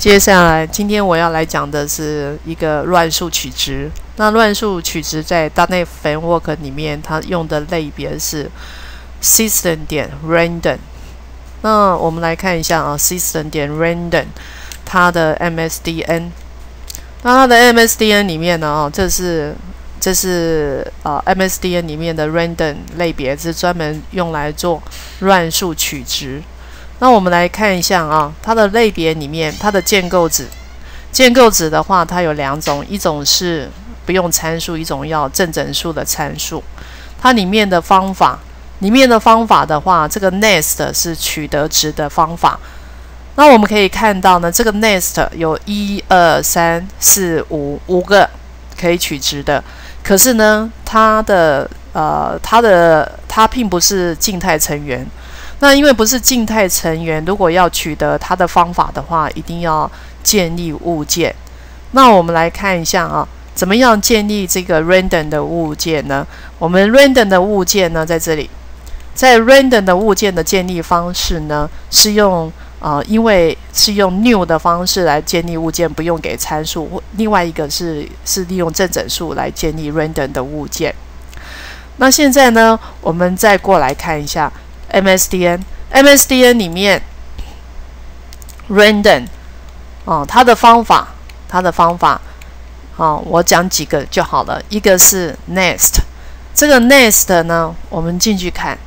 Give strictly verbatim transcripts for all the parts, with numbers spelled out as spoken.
接下来，今天我要来讲的是一个乱数取值。那乱数取值在 .dot net Framework 里面，它用的类别是 System 点 Random。那我们来看一下啊 ，System 点 Random 它的 M S D N。那它的 M S D N 里面呢，哦，这是这是呃 M S D N 里面的 Random 类别，是专门用来做乱数取值。那我们来看一下啊，它的类别里面，它的建构子，建构子的话，它有两种，一种是不用参数，一种要正整数的参数。它里面的方法，里面的方法的话，这个 nest 是取得值的方法。那我们可以看到呢，这个 nest 有一二三四五五个可以取值的，可是呢，它的呃，它的它并不是静态成员。那因为不是静态成员，如果要取得它的方法的话，一定要建立物件。那我们来看一下啊，怎么样建立这个 random 的物件呢？我们 random 的物件呢，在这里，在 random 的物件的建立方式呢，是用呃，因为是用 new 的方式来建立物件，不用给参数。另外一个是是利用正整数来建立 random 的物件。那现在呢，我们再过来看一下。M S D N，M S D N 里面 random 哦，它的方法，它的方法，哦，我讲几个就好了。一个是 nest， 这个 nest 呢，我们进去看，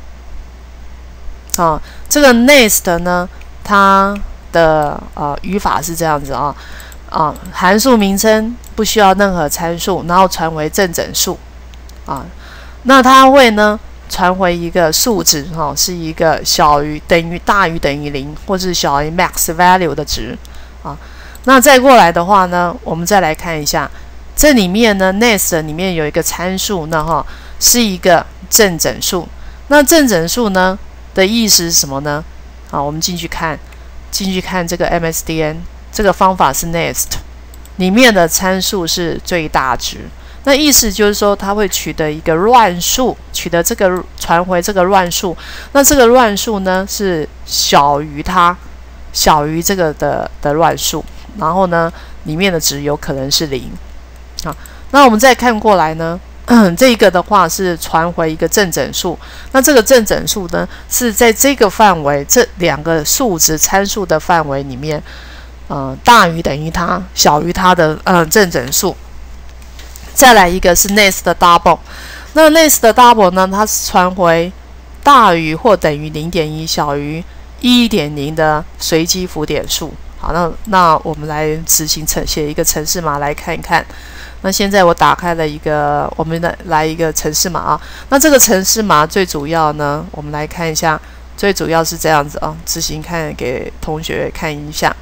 哦，这个 nest 呢，它的呃语法是这样子啊，啊，函数名称不需要任何参数，然后传为正整数，啊，那它会呢？传回一个数值，哈、哦，是一个小于等于大于等于零，或是小于 max value 的值啊。那再过来的话呢，我们再来看一下，这里面呢 ，nest 里面有一个参数呢，哈，是一个正整数。那正整数呢的意思是什么呢？好，我们进去看，进去看这个 M S D N， 这个方法是 nest 里面的参数是最大值。那意思就是说，它会取得一个乱数，取得这个传回这个乱数。那这个乱数呢是小于它，小于这个的的乱数。然后呢，里面的值有可能是零。好，那我们再看过来呢，嗯、这个的话是传回一个正整数。那这个正整数呢是在这个范围，这两个数值参数的范围里面，呃，大于等于它，小于它的呃正整数。再来一个是 nest 的 double， 那 nest 的 double 呢，它是传回大于或等于 零点一 小于 一点零 的随机浮点数。好，那那我们来执行程写一个程式码来看一看。那现在我打开了一个，我们的来一个程式码啊。那这个程式码最主要呢，我们来看一下，最主要是这样子啊，执行看给同学看一下。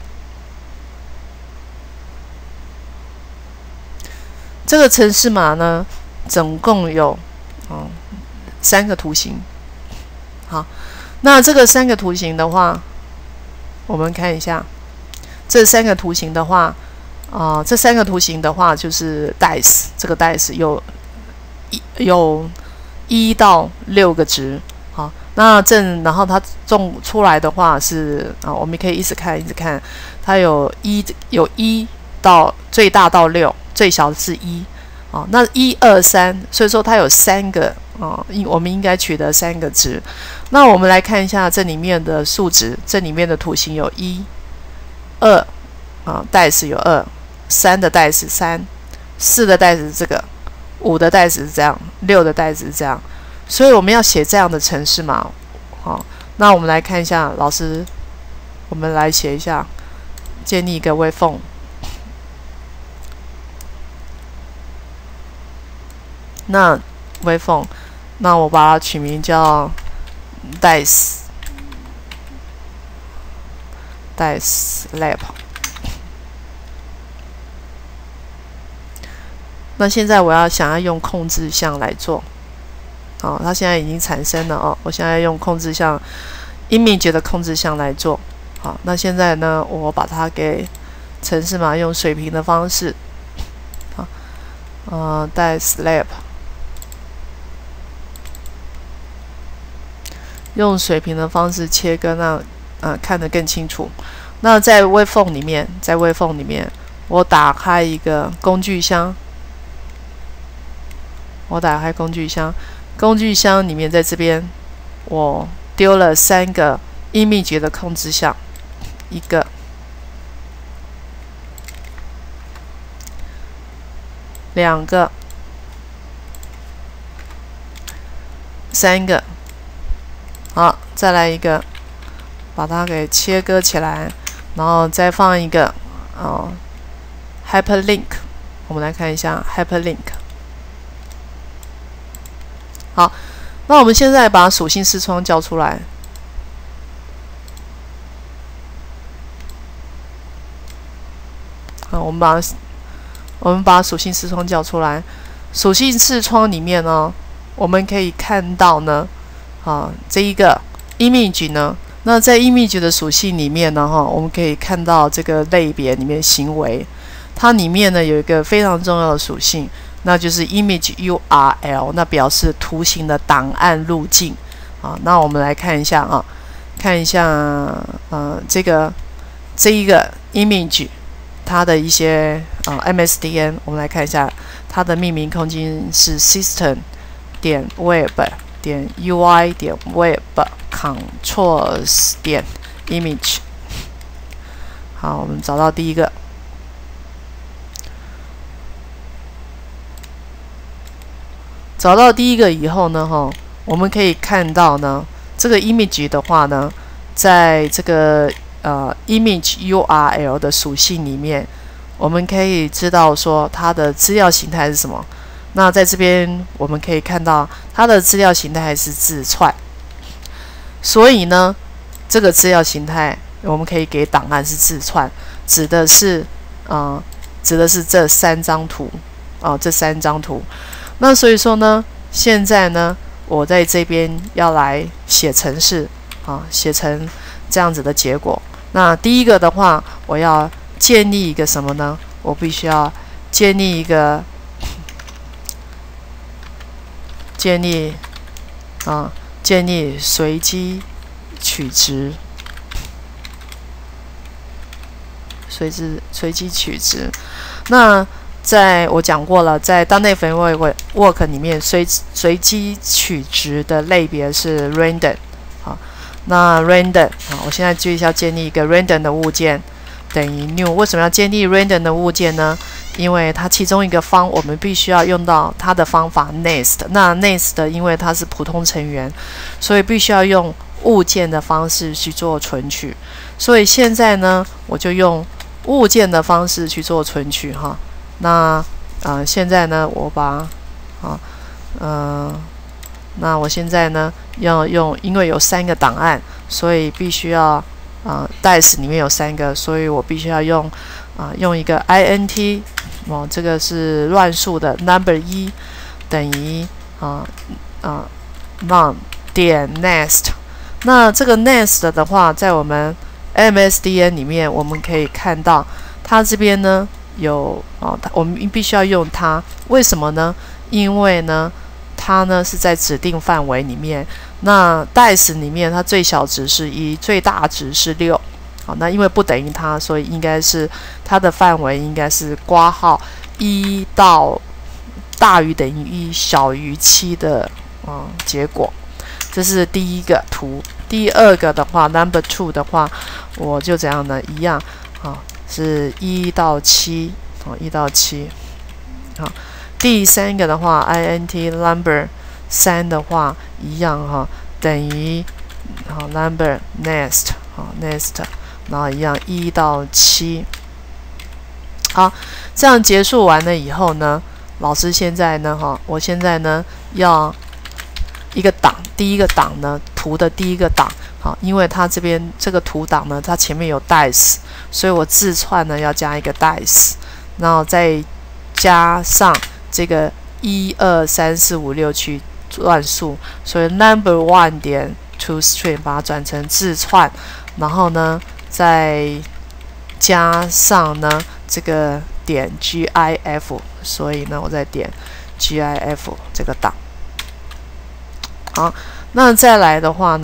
这个程式码呢，总共有嗯三个图形。好，那这个三个图形的话，我们看一下，这三个图形的话，啊、呃，这三个图形的话就是 dice， 这个 dice 有一有一到六个值。好，那正然后它种出来的话是啊，我们可以一直看一直看，它有一有一到最大到六。最小是一，哦，那一二三，所以说它有三个，哦，我们应该取得三个值。那我们来看一下这里面的数值，这里面的图形有一、二，啊，代是有二，三的代是三，四的代是这个，五的代是这样，六的代是这样。所以我们要写这样的程式码，好，那我们来看一下，老师，我们来写一下，建立一个微缝。那微缝，那我把它取名叫 dice dice lab。那现在我要想要用控制项来做，好，它现在已经产生了哦。我现在用控制项 image 的控制项来做，好，那现在呢，我把它给程式码用水平的方式，好，呃 dice lab。用水平的方式切割，让呃看得更清楚。 那在微缝里面，在微缝里面，我打开一个工具箱，我打开工具箱，工具箱里面在这边，我丢了三个 image 的控制项，一个、两个、三个，好，再来一个，把它给切割起来，然后再放一个哦 hyperlink， 我们来看一下 hyperlink。好，那我们现在把属性视窗叫出来。好，我们把我们把属性视窗叫出来。属性视窗里面呢，我们可以看到呢，啊，这一个 image 呢，那在 image 的属性里面呢，哈，我们可以看到这个类别里面行为，它里面呢有一个非常重要的属性。那就是 image U R L， 那表示图形的档案路径啊。那我们来看一下啊，看一下呃这个这一个 image 它的一些啊 M S D N， 我们来看一下它的命名空间是 system 点 web 点 U I 点 web controls 点 image。好，我们找到第一个。找到第一个以后呢，哈，我们可以看到呢，这个 image 的话呢，在这个呃 image U R L 的属性里面，我们可以知道说它的资料形态是什么。那在这边我们可以看到它的资料形态是字串，所以呢，这个资料形态我们可以给档案是字串，指的是啊、呃，指的是这三张图啊、呃，这三张图。那所以说呢，现在呢，我在这边要来写程式啊，写成这样子的结果。那第一个的话，我要建立一个什么呢？我必须要建立一个建立啊，建立随机取值，随机随机取值。那在我讲过了，在当内 framework 里面，随随机取值的类别是 random。好，那 random 啊，我现在就要建立一个 random 的物件等于 new。为什么要建立 random 的物件呢？因为它其中一个方我们必须要用到它的方法 nest。那 nest 因为它是普通成员，所以必须要用物件的方式去做存取。所以现在呢，我就用物件的方式去做存取哈。那呃，现在呢，我把啊，呃，那我现在呢要用，因为有三个档案，所以必须要啊 ，dice 里面有三个，所以我必须要用啊，用一个 int 哦，这个是乱数的 number 一等于啊啊 num 点 nest。那这个 nest 的话，在我们 M S D N 里面，我们可以看到它这边呢。有哦，我们必须要用它，为什么呢？因为呢，它呢是在指定范围里面。那 dice 里面它最小值是一，最大值是六。好，那因为不等于它，所以应该是它的范围应该是括号一到大于等于一，小于七的嗯结果。这是第一个图。第二个的话 ，number two 的话，我就怎样呢？一样啊。是一到七，好，一到七，好。第三个的话 ，int number 三的话一样哈，等于好 number nest 好 nest， 然后一样一到七。好，这样结束完了以后呢，老师现在呢哈，我现在呢要一个档，第一个档呢图的第一个档。好，因为它这边这个图档呢，它前面有 dice， 所以我字串呢要加一个 dice， 然后再加上这个一二三四五六去乱数，所以 number one 点 to string 把它转成字串，然后呢再加上呢这个点 gif， 所以呢我再点 gif 这个档。好，那再来的话呢。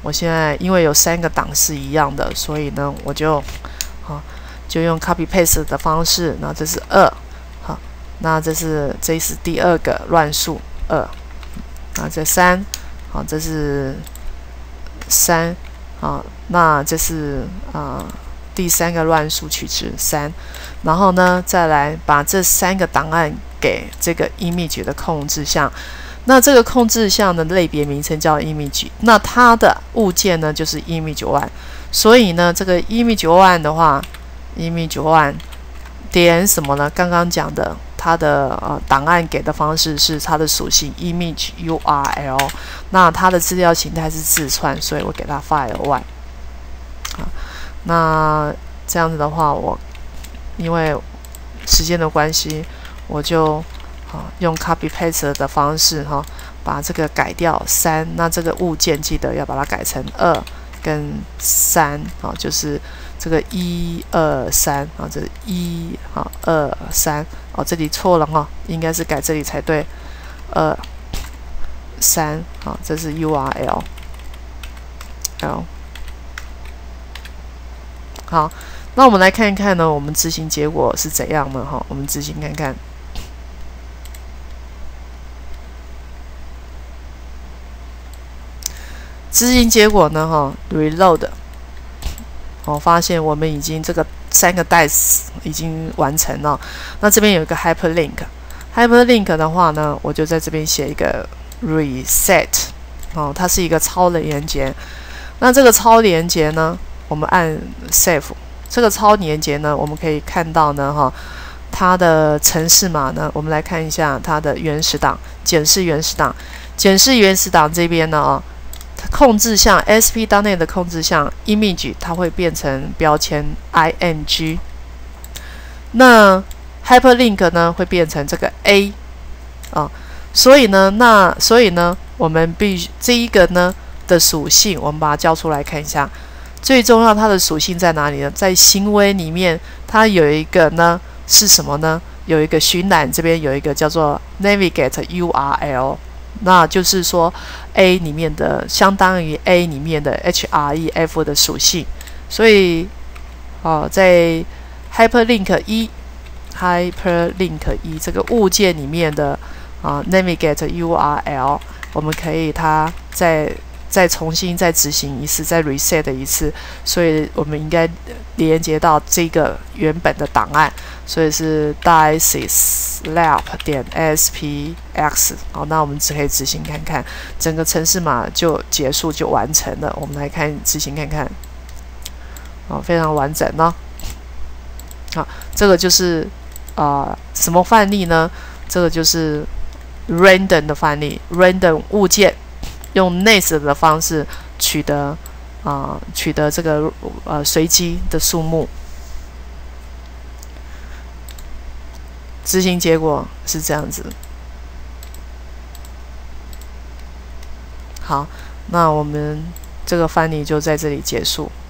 我现在因为有三个档是一样的，所以呢，我就好就用 copy paste 的方式，然后这是二，好，那这是这是第二个乱数二，啊，这三，好，这是三，啊，那这是啊第三个乱数取值三，然后呢，再来把这三个档案给这个 image 的控制项。那这个控制项的类别名称叫 image， 那它的物件呢就是 image one， 所以呢，这个 image one 的话 ，image one 点什么呢？刚刚讲的，它的呃档案给的方式是它的属性 image U R L， 那它的资料形态是字串，所以我给它 file one。啊，那这样子的话，我因为时间的关系，我就。用 copy paste 的方式哈，把这个改掉三，那这个物件记得要把它改成二跟三啊，就是这个一二三啊，这一啊二三哦，这里错了哈，应该是改这里才对，二三啊，这是 U R L L。好，那我们来看一看呢，我们执行结果是怎样的哈？我们执行看看。执行结果呢？哈 ，reload， 我、哦、发现我们已经这个三个代词已经完成了。那这边有一个 hyperlink，hyperlink 的话呢，我就在这边写一个 reset， 哦，它是一个超的连接。那这个超连接呢，我们按 save， 这个超连接呢，我们可以看到呢，哈，它的程式码呢，我们来看一下它的原始档，检视原始档，检视原始档这边呢，啊。控制项 A S P 当内的控制项 image 它会变成标签 ing， 那 hyperlink 呢会变成这个 a 啊，所以呢，那所以呢，我们必须这一个呢的属性，我们把它叫出来看一下。最重要，它的属性在哪里呢？在行为里面，它有一个呢是什么呢？有一个寻览这边有一个叫做 navigate U R L。那就是说 ，A 里面的相当于 A 里面的 href 的属性，所以，哦，在 hyperlink 一 hyperlink 一这个物件里面的啊 navigate U R L， 我们可以它再再重新再执行一次，再 reset 一次，所以我们应该连接到这个原本的档案。所以是 diceslab 点 aspx， 好，那我们只可以执行看看，整个程式码就结束就完成了。我们来看执行看看，哦，非常完整呢、哦。好，这个就是啊、呃、什么范例呢？这个就是 random 的范例 ，random 物件用 nest 的方式取得啊、呃、取得这个呃随机的数目。执行结果是这样子。好，那我们这个范例就在这里结束。